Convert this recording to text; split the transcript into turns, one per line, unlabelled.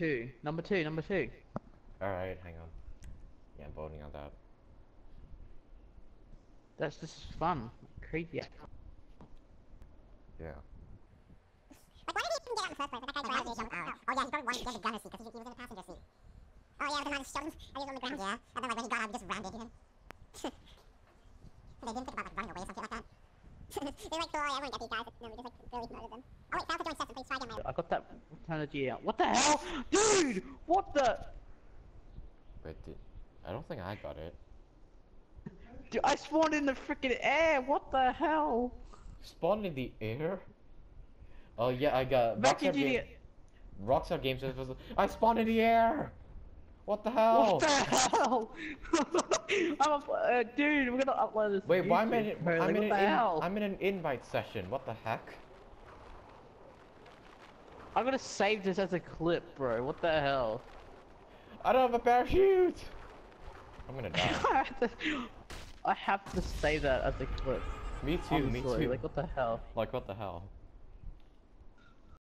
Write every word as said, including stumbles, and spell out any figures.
two. Number two. Number two.
Alright, hang on. Yeah, I'm voting on that.
That's just fun. Creepy.
Yeah.
Like, why did he even get out in the first place? Like, that guy grabbed jumped out. Oh, yeah, he probably wanted to get the gunner seat because he, he was in the passenger seat. Oh, yeah, the man shot him, and he was on the ground, yeah. And then, like, when he got out, he just rammed into him. And they didn't think about, like, running away or something like that. They like, oh, yeah, everyone get these guys. No, we just, like, really murdered them. Oh, wait, failed to join session. Please try again later.
I got that technology out. What the hell? Dude! What the?
Wait, did... I don't think I got it.
Dude, I spawned in the freaking air! What the hell?
Spawned in the air? Oh, yeah, I got...
Back in
Rockstar, Game... Rockstar Games... I spawned in the air! What the hell?
What the hell? I'm a, uh, dude, we're gonna upload this.
Wait, why am I in,
bro,
I'm,
like,
in
what
an
the
in,
hell?
I'm in an invite session. What the heck?
I'm gonna save this as a clip, bro. What the hell?
I don't have a parachute! I'm gonna die.
I, have to, I have to save that as a clip.
Me too, me
Honestly,
too.
Like, what the hell?
Like, what the hell?